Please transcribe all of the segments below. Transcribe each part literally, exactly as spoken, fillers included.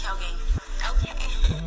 Tailgate. Okay.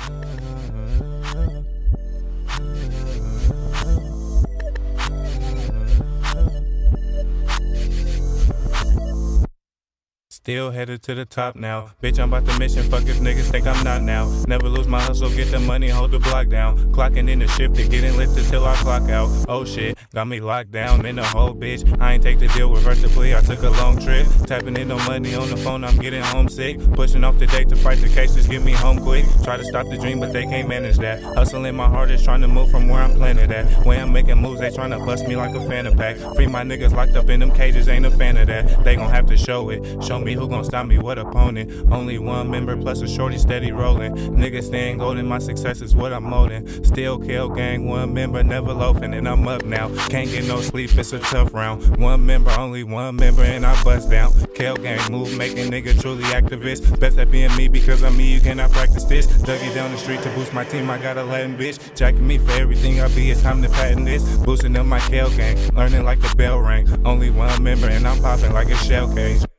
Still headed to the top now. Bitch, I'm about to mission. Fuck if niggas think I'm not now. Never lose my hustle, get the money, hold the block down. Clocking in the shift to getting lit till I clock out. Oh shit, got me locked down in the whole bitch. I ain't take the deal, reverse the plea. I took a long trip. Tapping in no money on the phone, I'm getting homesick. Pushing off the date to fight the cases, get me home quick. Try to stop the dream, but they can't manage that. Hustling my hardest, trying to move from where I'm planted at. Where I'm making moves, they trying to bust me like a phantom pack. Free my niggas locked up in them cages, ain't a fan of that. They gon' have to show it. Show me who gon' stop me, what opponent. Only one member plus a shorty steady rolling. Niggas staying golden, my success is what I'm molding. Still kill gang, one member never loafing, and I'm up now. Can't get no sleep, it's a tough round. One member, only one member, and I bust down. Kill gang, move making nigga truly activist. Best at being me because I'm me, you cannot practice this. Dougie down the street to boost my team, I got a Latin bitch. Jacking me for everything I be, it's time to patent this. Boosting up my Kill gang, learning like the bell ring. Only one member and I'm popping like a shell cage.